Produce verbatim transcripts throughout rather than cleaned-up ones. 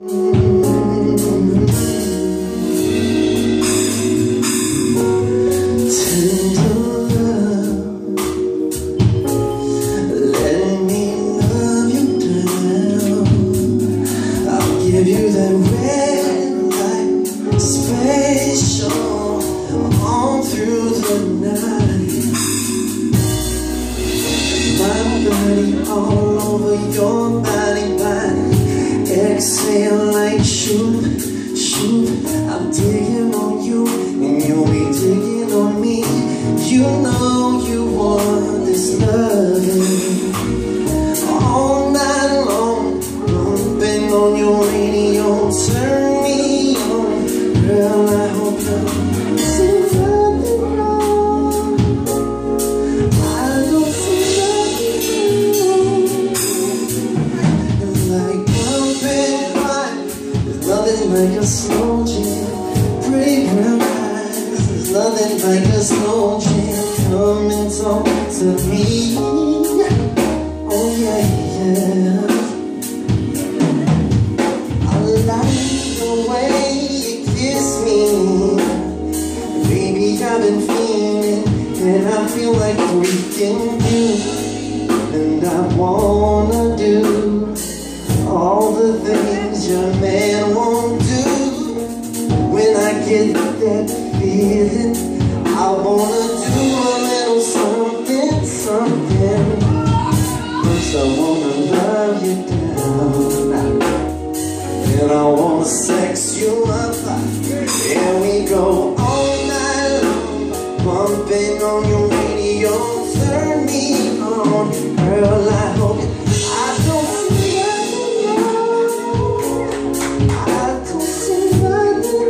All over your body, body. Exhale like shoot, shoot. I'm digging on you, and you'll be digging on me. You know you want this loving all night long. Bumping on your radio, turn me on. Girl, I hope you're seeing nothing wrong. I don't see like a slow jam, pretty brown eyes. There's nothing like a slow jam. Come and talk to me. Oh yeah, yeah. I like the way you kiss me, baby. I've been feeling, and I feel like freaking you. And I wanna do all the things your man won't do. When I get that feeling, I wanna do a little something, something. First I wanna love you down, then I wanna sex you up, and we go all night long, bumping on your radio, turn me on. Girl, I hope it, I don't see nothing wrong. I don't see nothing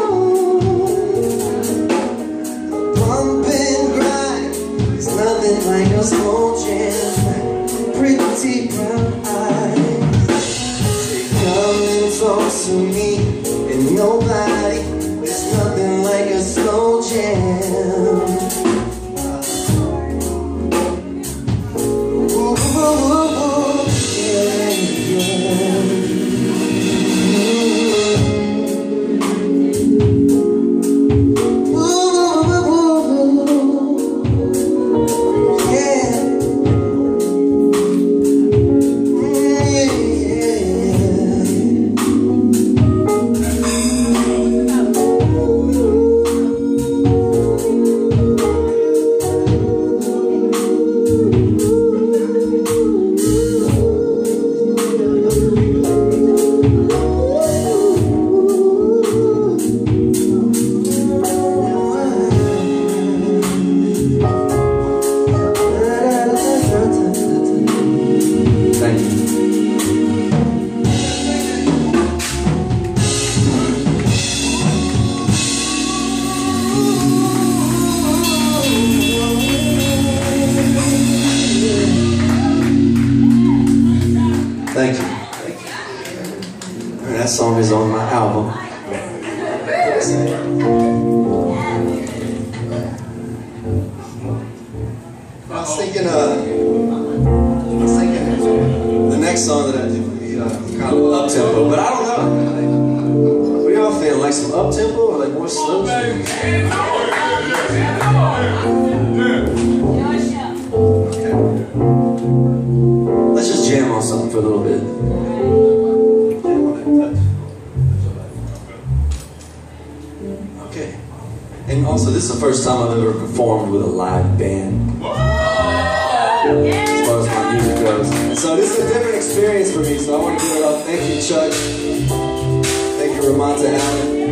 wrong. Bumping grind, there's nothing like a slow jam. Pretty brown eyes, come and talk to me, and nobody, there's nothing like a slow jam. Thank you. Thank you. That song is on my album. I was thinking, uh, I was thinking the next song that I do would be uh, kind of up tempo, but I don't know. What do y'all feel? Like some up tempo or like more slow? Okay. Let's just jam on something for a little bit. Okay. And also, this is the first time I've ever performed with a live band, as far as my music goes. And so this is a different experience for me, so I want to give it up. Thank you, Chuck. Thank you, Ramonta Allen.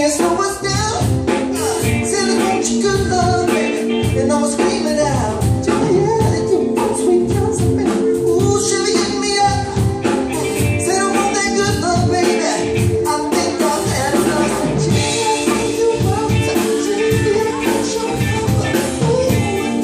and slow us down. Said I want you good love, baby, and I was screaming out, yeah, you want sweet Johnson, baby. Ooh, Chevy, hit me up. Said I want that good love, baby. I think I've had enough. Gee, you want to gee, show love. Ooh.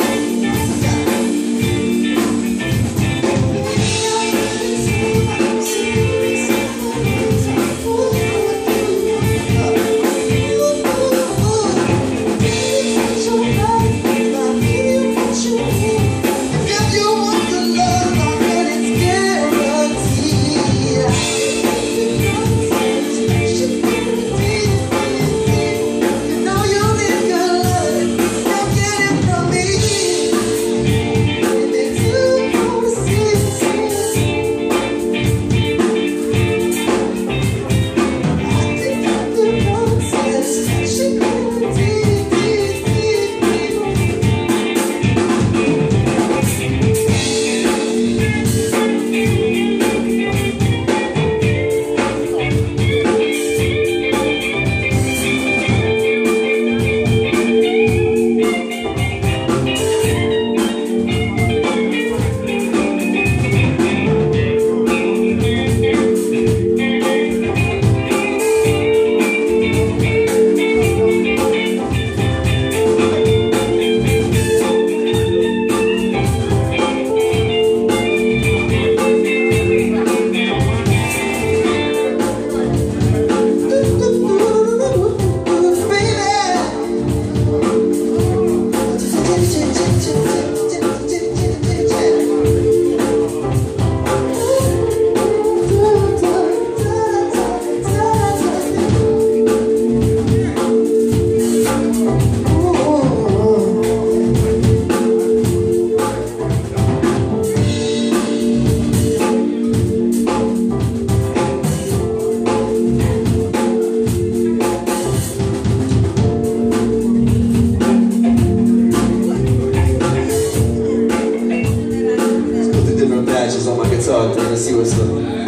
On my guitar, trying to see what's up.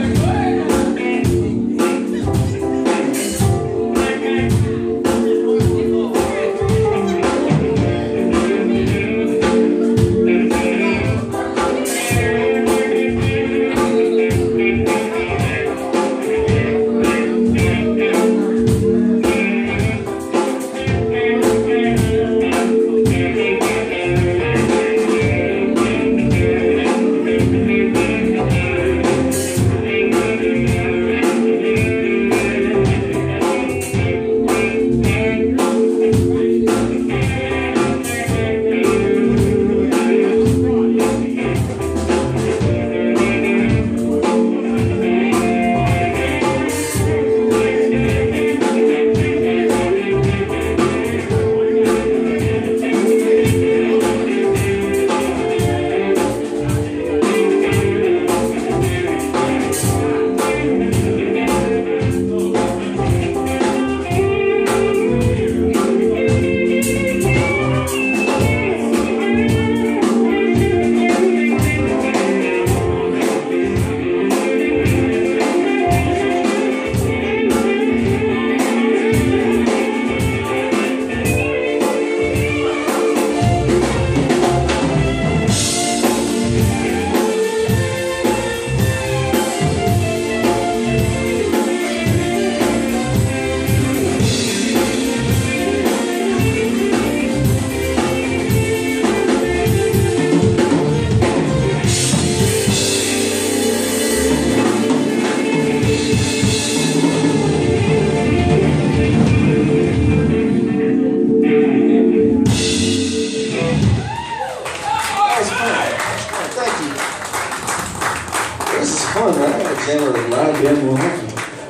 Fun, right? I jam with a live band more often.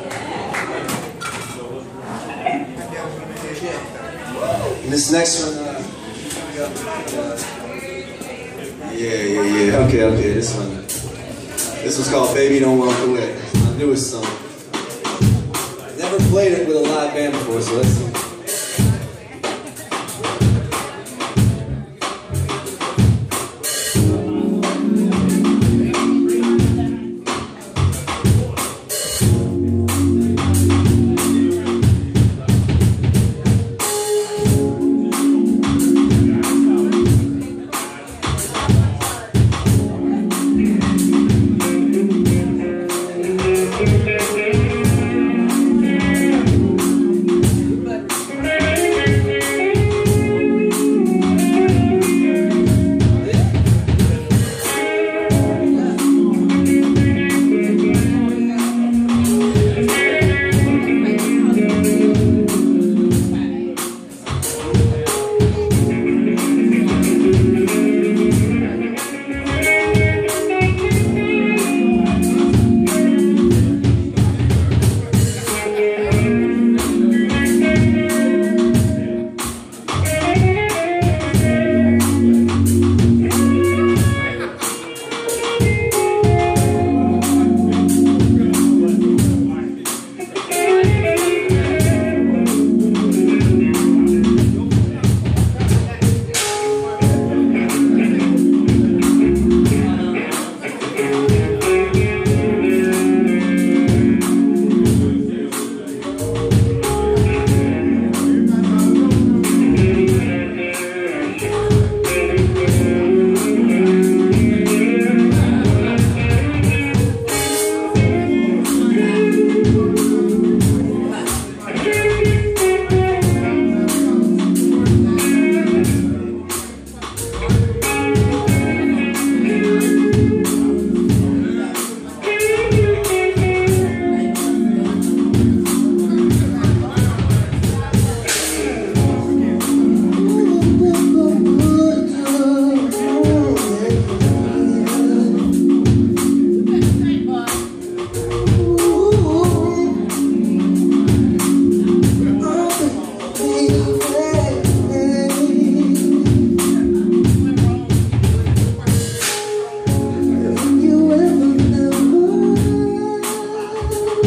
And this next one, uh, yeah, yeah, yeah. Okay, okay. This one, this one's called "Baby Don't Walk Away." It's my newest song. Never played it with a live band before, so let's see.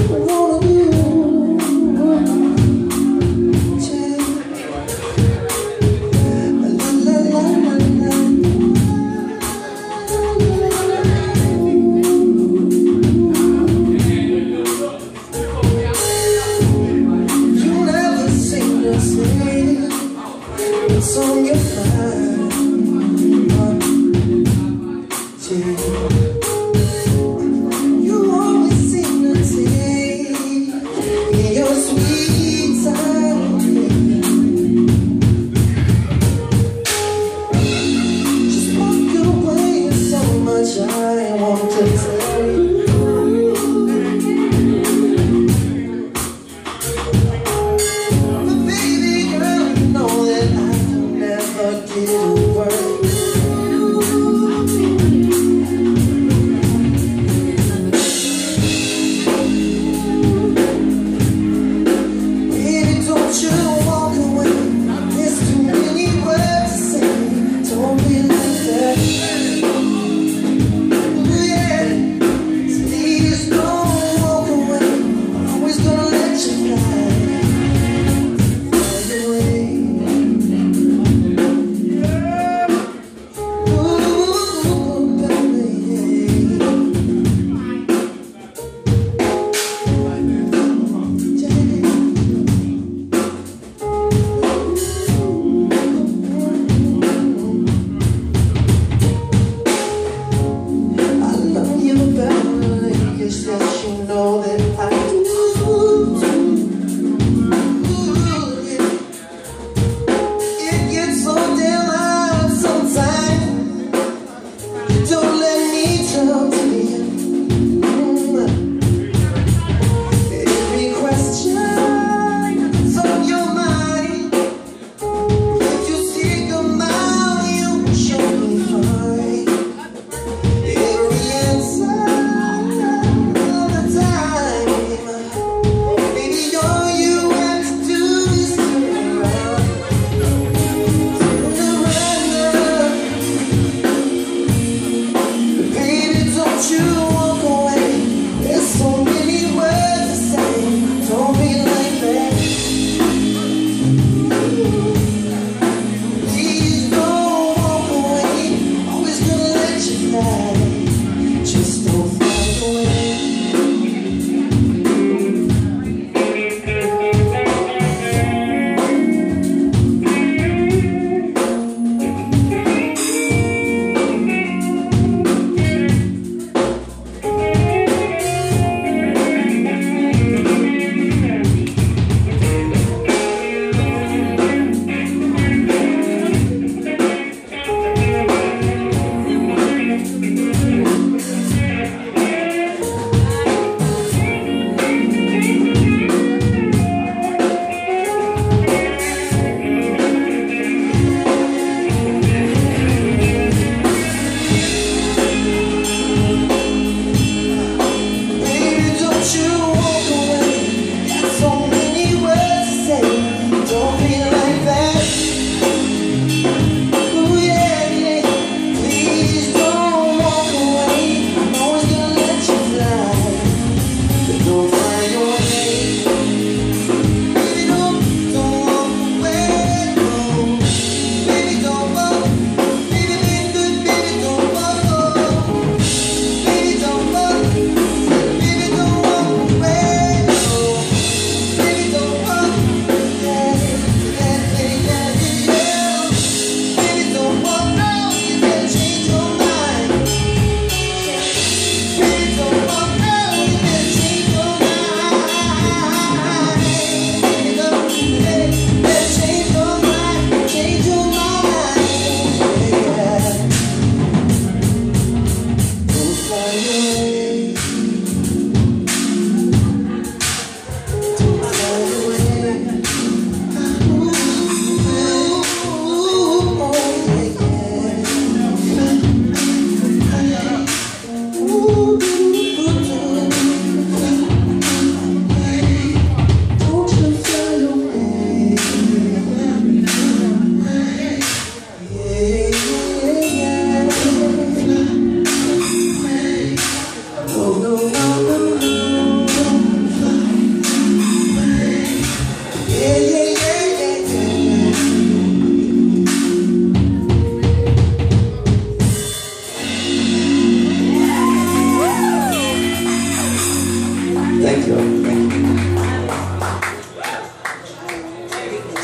What's on your mind? Yeah. You always seem to take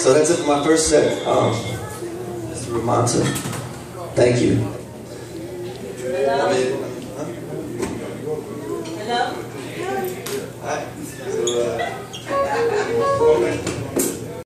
So that's it for my first set. Um, Mister Ramonta, thank you.